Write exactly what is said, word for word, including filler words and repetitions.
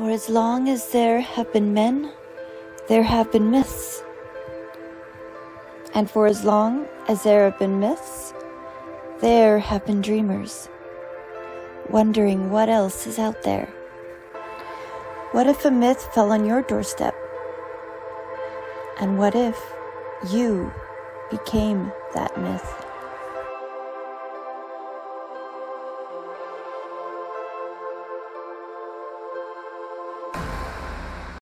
For as long as there have been men, there have been myths. And for as long as there have been myths, there have been dreamers, wondering what else is out there. What if a myth fell on your doorstep? And what if you became that myth?